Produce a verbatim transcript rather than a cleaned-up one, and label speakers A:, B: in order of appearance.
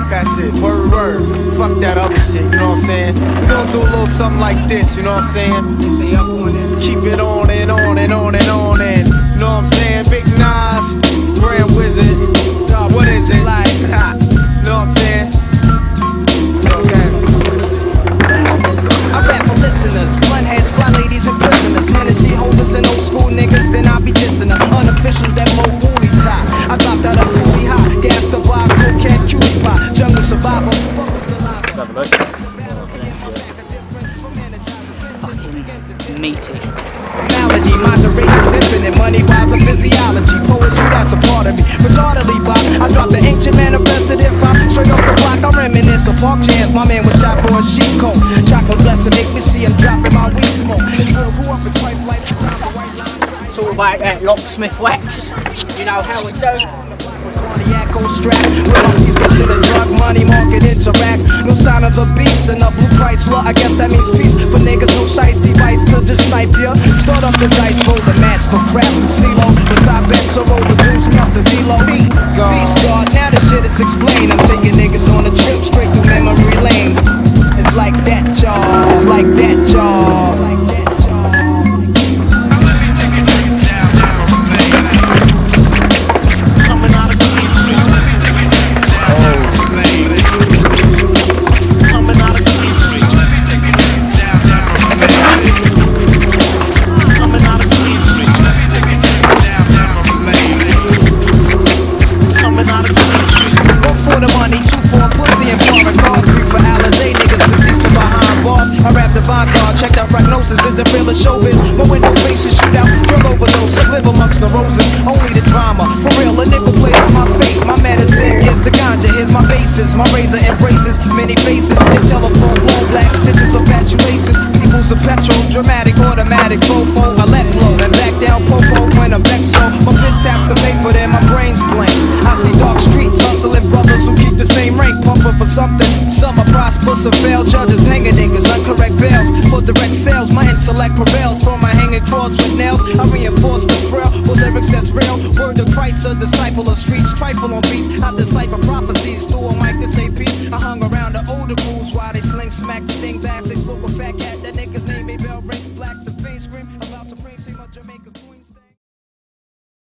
A: That shit, word, word. Fuck that other shit, you know what I'm saying? We gonna do a little something like this, you know what I'm saying? Stay up on this. Keep it on and on and on and on and, you know what I'm saying? Big Nas, Grand Wizard, uh, what is it? Like, you know what I'm saying? Okay.
B: I rap for listeners, blunt heads, fly ladies and prisoners, Hennessy holders and old school niggas, then I be dissing them. Unofficial, that mo woolly tie. I dropped that up coolie high, gas the vibe, cocaine, cutie pie, jungle survival.
C: Let's have a look.
D: Meaty.
B: Malady, moderation's infinite, money wise a physiology, poetry that's a part of me. Retardedly Bob, I dropped the ancient manifested hip hop, straight off the block. I reminisce of park jams. My man was shot for a sheep coat. Chocolate blessing make me see him dropping my weed smoke. Who up in twice like the time the white line.
D: It's all about that locksmith wax. You know how it's done.
B: Cardiac strap, with my defense in the drug money market interact. No sign of the beast in a blue Chrysler. I guess that means peace for niggas. No shice device to just snipe ya. Start up the dice, roll the match for crap to CeeLo. Beside bets, so roll the deuce, nothing below. Peace God, peace God. Now the shit is explained. I'm taking niggas on a trip straight through memory lane. It's like that, y'all. It's like that, y'all. It's like that. Is the real showbiz? My window faces shoot out, drug overdoses, live amongst the roses. Only the drama, for real, a nickel play is my fate. My medicine is the ganja, here's my basis. My razor embraces many faces. In telephone, blow black stitches of fatuations. People's a petrol, dramatic, automatic, fofo. I let blow and back down popo when I'm vexed. So my pen taps the paper, then my brain's blank. I see dark streets hustling brothers who keep the same rank, pumping for something. Some are prosperous or fail, judges hanging niggas, uncorrect bails for direct sales. My intellect prevails from my hanging cross with nails. I reinforce the frail with lyrics that's real. Word to Christ, a disciple of streets, trifle on beats. I decipher